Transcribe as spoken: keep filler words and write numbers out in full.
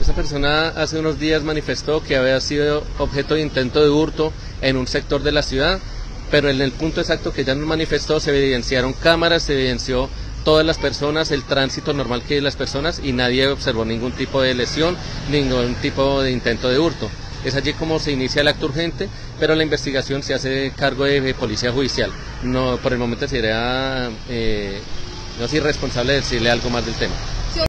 Esa persona hace unos días manifestó que había sido objeto de intento de hurto en un sector de la ciudad, pero en el punto exacto que ella nos manifestó se evidenciaron cámaras, se evidenció todas las personas, el tránsito normal que hay de las personas y nadie observó ningún tipo de lesión, ningún tipo de intento de hurto. Es allí como se inicia el acto urgente, pero la investigación se hace cargo de, de policía judicial. No, por el momento sería, eh, no es irresponsable decirle algo más del tema.